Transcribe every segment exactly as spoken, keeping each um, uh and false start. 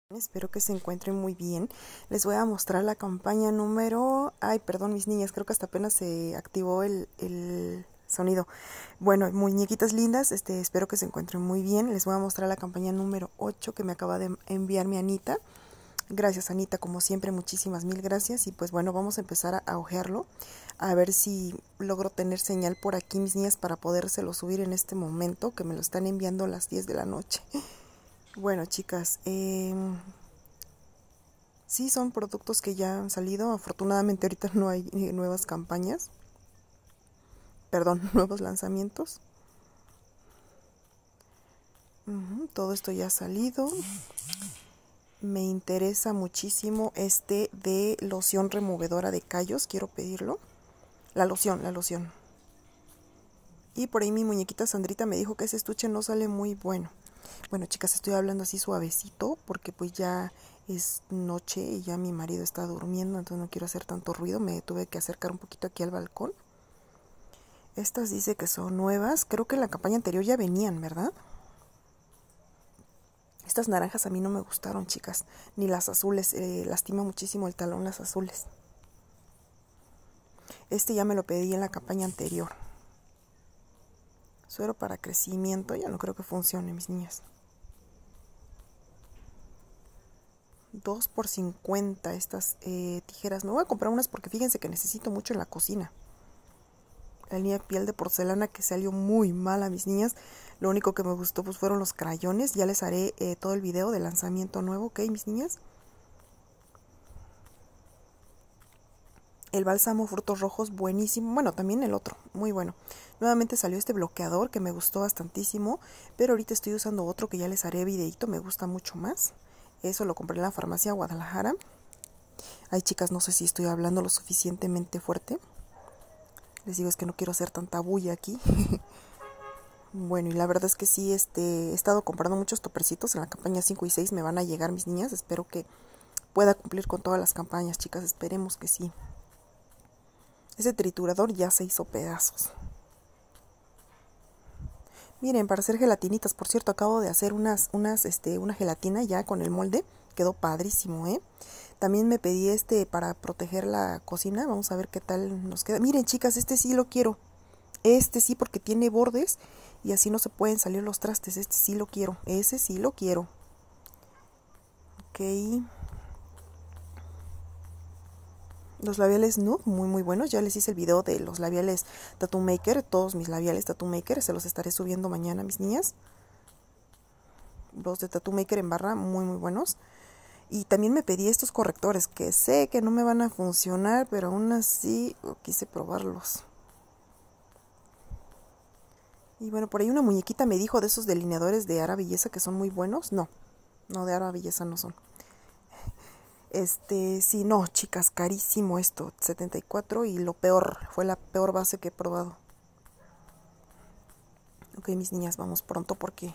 Espero que se encuentren muy bien. Les voy a mostrar la campaña número... Ay, perdón, mis niñas, creo que hasta apenas se activó el, el sonido. Bueno, muñequitas lindas, este, espero que se encuentren muy bien. Les voy a mostrar la campaña número ocho que me acaba de enviar mi Anita. Gracias, Anita, como siempre, muchísimas mil gracias. Y pues bueno, vamos a empezar a, a ojearlo, a ver si logro tener señal por aquí, mis niñas, para podérselo subir en este momento, que me lo están enviando a las diez de la noche. Bueno, chicas, eh, sí son productos que ya han salido. Afortunadamente ahorita no hay eh, nuevas campañas. Perdón, nuevos lanzamientos. Uh-huh, todo esto ya ha salido. Me interesa muchísimo este de loción removedora de callos. Quiero pedirlo. La loción, la loción. Y por ahí mi muñequita Sandrita me dijo que ese estuche no sale muy bueno. Bueno, chicas, estoy hablando así suavecito porque pues ya es noche y ya mi marido está durmiendo, entonces no quiero hacer tanto ruido. Me tuve que acercar un poquito aquí al balcón. Estas dice que son nuevas. Creo que en la campaña anterior ya venían, ¿verdad? Estas naranjas a mí no me gustaron, chicas. Ni las azules. Eh, lastima muchísimo el talón las azules. Este ya me lo pedí en la campaña anterior. Suero para crecimiento. Ya no creo que funcione, mis niñas. dos por cincuenta estas eh, tijeras. Me voy a comprar unas porque fíjense que necesito mucho en la cocina. La línea piel de porcelana que salió muy mal a mis niñas. Lo único que me gustó pues fueron los crayones. Ya les haré eh, todo el video de lanzamiento nuevo, ¿ok, mis niñas? El bálsamo frutos rojos, buenísimo. Bueno, también el otro, muy bueno. Nuevamente salió este bloqueador que me gustó bastantísimo. Pero ahorita estoy usando otro que ya les haré videito. Me gusta mucho más. Eso lo compré en la farmacia Guadalajara. Ay, chicas, no sé si estoy hablando lo suficientemente fuerte. Les digo, es que no quiero hacer tanta bulla aquí. Bueno, y la verdad es que sí, este, he estado comprando muchos topercitos. En la campaña cinco y seis me van a llegar, mis niñas. Espero que pueda cumplir con todas las campañas, chicas. Esperemos que sí. Ese triturador ya se hizo pedazos. Miren, para hacer gelatinitas, por cierto, acabo de hacer unas, unas, este, una gelatina ya con el molde. Quedó padrísimo, ¿eh? También me pedí este para proteger la cocina. Vamos a ver qué tal nos queda. Miren, chicas, este sí lo quiero. Este sí, porque tiene bordes y así no se pueden salir los trastes. Este sí lo quiero. Ese sí lo quiero. Ok. Los labiales nude, muy muy buenos. Ya les hice el video de los labiales Tattoo Maker. Todos mis labiales Tattoo Maker. Se los estaré subiendo mañana, mis niñas. Los de Tattoo Maker en barra, muy muy buenos. Y también me pedí estos correctores, que sé que no me van a funcionar, pero aún así quise probarlos. Y bueno, por ahí una muñequita me dijo de esos delineadores de Ara Belleza que son muy buenos. No, no, de Ara Belleza no son. Este, sí, no, chicas, carísimo esto, setenta y cuatro, y lo peor, fue la peor base que he probado. Ok, mis niñas, vamos pronto porque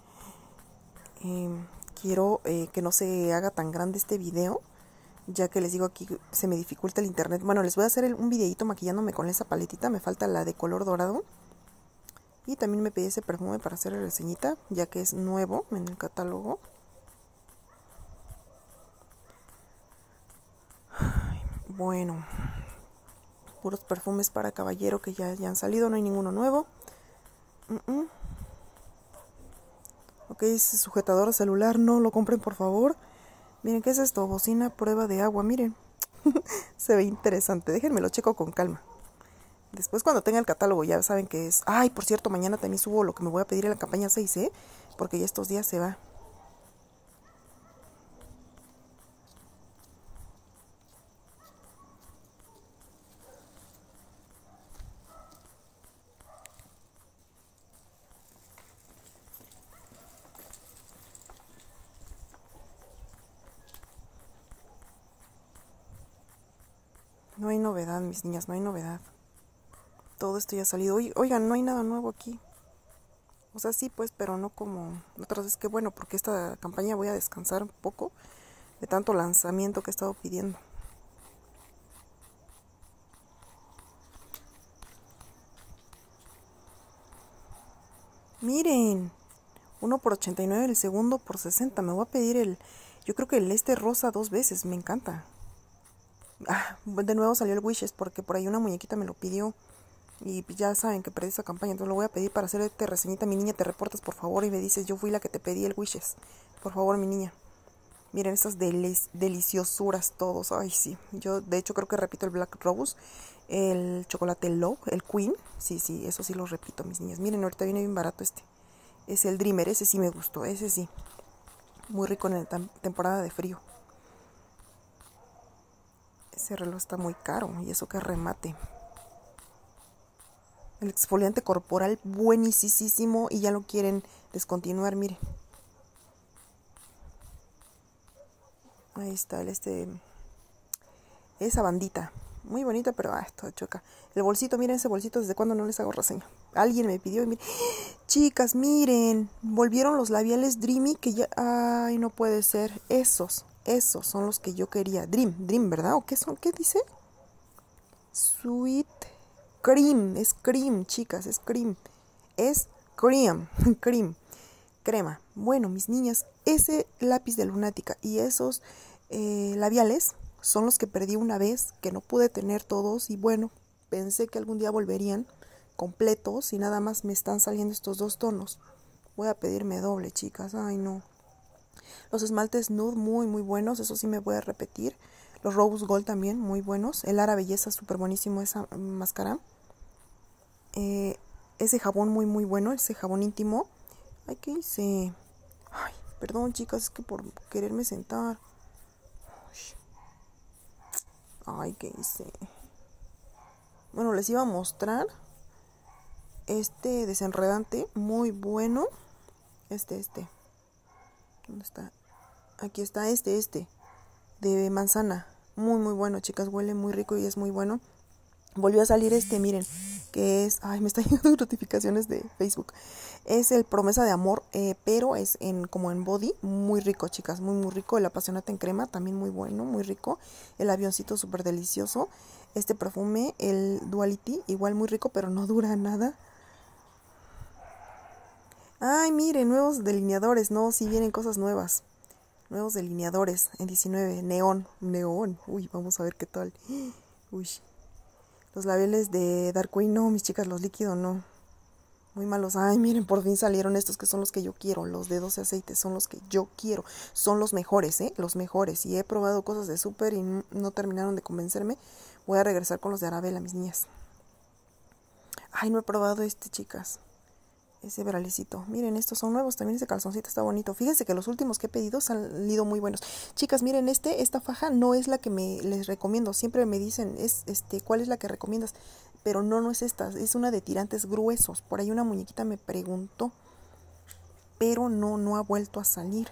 eh, quiero eh, que no se haga tan grande este video, ya que les digo aquí se me dificulta el internet. Bueno, les voy a hacer el, un videito maquillándome con esa paletita, me falta la de color dorado. Y también me pedí ese perfume para hacer la reseñita, ya que es nuevo en el catálogo. Bueno, puros perfumes para caballero que ya, ya han salido, no hay ninguno nuevo. Uh -uh. Ok, ese sujetador de celular, no lo compren por favor. Miren, ¿qué es esto? Bocina prueba de agua, miren. Se ve interesante, déjenme lo checo con calma. Después cuando tenga el catálogo ya saben que es... Ay, por cierto, mañana también subo lo que me voy a pedir en la campaña seis, ¿eh? Porque ya estos días se va. No hay novedad, mis niñas, no hay novedad. Todo esto ya ha salido. Oigan, no hay nada nuevo aquí. O sea, sí, pues, pero no como otras veces. Que bueno, porque esta campaña voy a descansar un poco de tanto lanzamiento que he estado pidiendo. Miren, uno por ochenta y nueve, el segundo por sesenta. Me voy a pedir el, Yo creo que el este rosa dos veces, me encanta. Ah, de nuevo salió el Wishes porque por ahí una muñequita me lo pidió. Y ya saben que perdí esa campaña, entonces lo voy a pedir para hacerte reseñita. Mi niña, te reportas por favor y me dices, yo fui la que te pedí el Wishes. Por favor, mi niña. Miren estas delic deliciosuras todos. Ay, sí. Yo, de hecho, creo que repito el Black Rose, el chocolate Love, el Queen. Sí, sí, eso sí lo repito, mis niñas. Miren, ahorita viene bien barato este. Es el Dreamer, ese sí me gustó, ese sí. Muy rico en la temporada de frío. Ese reloj está muy caro y eso que remate. El exfoliante corporal buenísimo y ya lo quieren descontinuar, miren. Ahí está el este. Esa bandita. Muy bonita, pero ah, toda choca. El bolsito, miren ese bolsito, desde cuando no les hago reseña. Alguien me pidió y miren. Chicas, miren. Volvieron los labiales Dreamy que ya. Ay, no puede ser. Esos. Esos son los que yo quería. Dream, Dream, ¿verdad? ¿O qué son? ¿Qué dice? Sweet Cream. Es cream, chicas, es cream. Es cream. Cream. Crema. Bueno, mis niñas, ese lápiz de Lunática y esos eh, labiales son los que perdí una vez, que no pude tener todos y bueno, pensé que algún día volverían completos y nada más me están saliendo estos dos tonos. Voy a pedirme doble, chicas. Ay, no. Los esmaltes nude muy, muy buenos, eso sí me voy a repetir. Los Rose Gold también muy buenos. El Ara Belleza súper buenísimo esa máscara. Eh, ese jabón muy, muy bueno, ese jabón íntimo. Ay, ¿qué hice? Ay, perdón, chicas, es que por quererme sentar. Ay, ¿qué hice? Bueno, les iba a mostrar este desenredante muy bueno. Este, este. ¿Dónde está? Aquí está este, este. De manzana. Muy, muy bueno, chicas. Huele muy rico y es muy bueno. Volvió a salir este, miren, que es... Ay, me están llegando notificaciones de Facebook. Es el Promesa de Amor, eh, pero es en como en body. Muy rico, chicas, muy, muy rico. El Apasionate en crema, también muy bueno, muy rico. El avioncito súper delicioso. Este perfume, el Duality, igual muy rico, pero no dura nada. Ay, miren, nuevos delineadores. No, sí vienen cosas nuevas. Nuevos delineadores en diecinueve. Neón, neón. Uy, vamos a ver qué tal. Uy. Los labiales de Dark Queen, no, mis chicas, los líquidos no. Muy malos. Ay, miren, por fin salieron estos que son los que yo quiero. Los de doce aceites son los que yo quiero. Son los mejores, ¿eh? Los mejores. Y he probado cosas de súper y no terminaron de convencerme. Voy a regresar con los de Arabella, mis niñas. Ay, no he probado este, chicas. Ese bralecito. Miren, estos son nuevos. También ese calzoncito está bonito. Fíjense que los últimos que he pedido han salido muy buenos. Chicas, miren, este, esta faja no es la que me les recomiendo. Siempre me dicen, es este, ¿cuál es la que recomiendas? Pero no, no es esta. Es una de tirantes gruesos. Por ahí una muñequita me preguntó. Pero no, no ha vuelto a salir.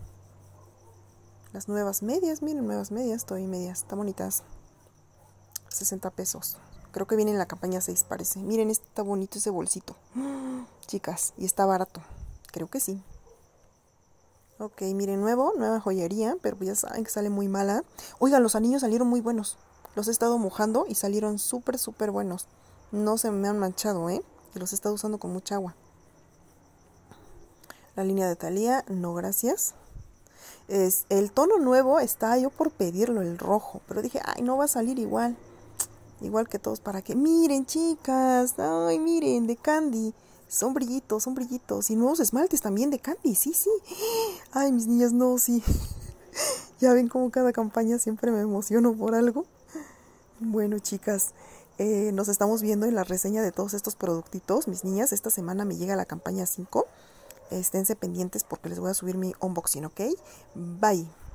Las nuevas medias, miren, nuevas medias. Todavía medias. Están bonitas. sesenta pesos. Creo que viene en la campaña seis, parece. Miren, está bonito ese bolsito. Chicas, y está barato. Creo que sí. Ok, miren, nuevo, nueva joyería, pero ya saben que sale muy mala. Oigan, los anillos salieron muy buenos. Los he estado mojando y salieron súper, súper buenos. No se me han manchado, ¿eh? Y los he estado usando con mucha agua. La línea de Thalía, no gracias. Es, el tono nuevo está yo por pedirlo, el rojo. Pero dije, ay, no va a salir igual. Igual que todos, ¿para qué? Miren, chicas, ay, miren, de Candy. Son brillitos, son brillitos. Y nuevos esmaltes también de Candy, sí, sí. Ay, mis niñas, no, sí. Ya ven cómo cada campaña siempre me emociono por algo. Bueno, chicas, eh, nos estamos viendo en la reseña de todos estos productitos. Mis niñas, esta semana me llega la campaña cinco. Esténse pendientes porque les voy a subir mi unboxing, ¿ok? Bye.